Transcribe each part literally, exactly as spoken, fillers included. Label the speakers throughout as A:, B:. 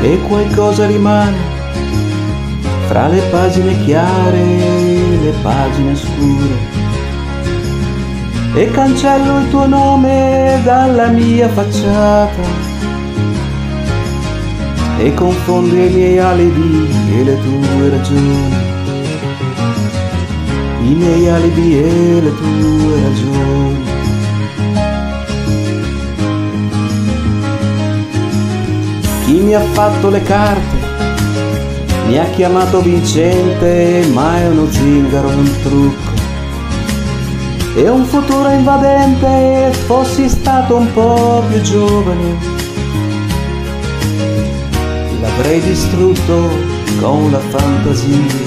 A: e qualcosa rimane fra le pagine chiare e le pagine scure. E cancello il tuo nome dalla mia facciata e confondo i miei alibi e le tue ragioni, i miei alibi e le tue ragioni. Chi mi ha fatto le carte mi ha chiamato vincente, ma è uno zingaro, un trucco e un futuro invadente. Fossi stato un po' più giovane, l'avrei distrutto con la fantasia,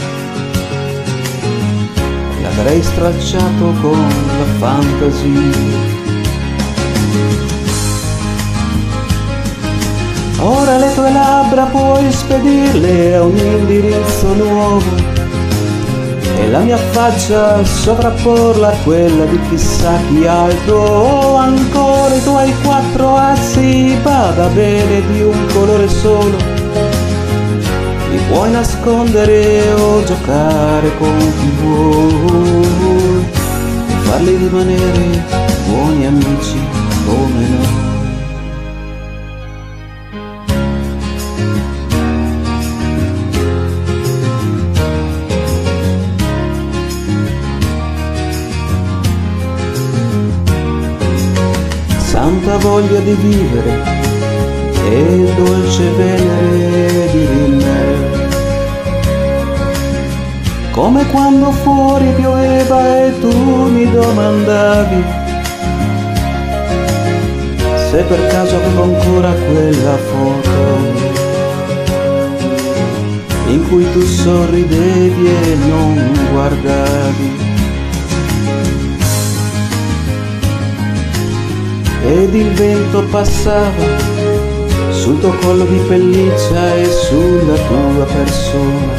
A: l'avrei stracciato con la fantasia. Ora le tue labbra puoi spedirle a un indirizzo nuovo e la mia faccia sovrapporla a quella di chissà chi altro. O ancora i tuoi quattro assi, bada bene, di un colore solo, li puoi nascondere o giocare con chi vuoi e farli rimanere buoni amici come noi. Santa voglia di vivere e dolce venere di rinnere, come quando fuori pioveva e tu mi domandavi se per caso avevo ancora quella foto in cui tu sorridevi e non guardavi. Ed il vento passava sul tuo collo di pelliccia e sulla tua persona,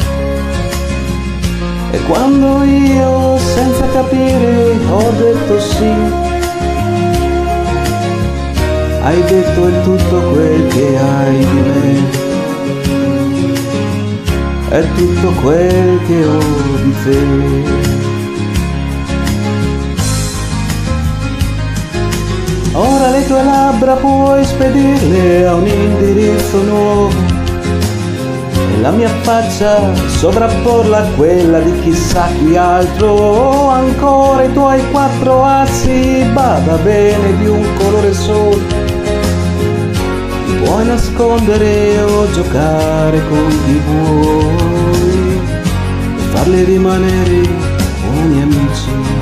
A: e quando io senza capire ho detto sì, hai detto è tutto quel che hai di me, è tutto quel che ho di te. Ora le tue labbra puoi spedirle a un indirizzo nuovo e la mia faccia sovrapporla a quella di chissà chi altro. O ancora i tuoi quattro assi, bada bene, di un colore solo, li puoi nascondere o giocare con chi vuoi e farli rimanere buoni amici.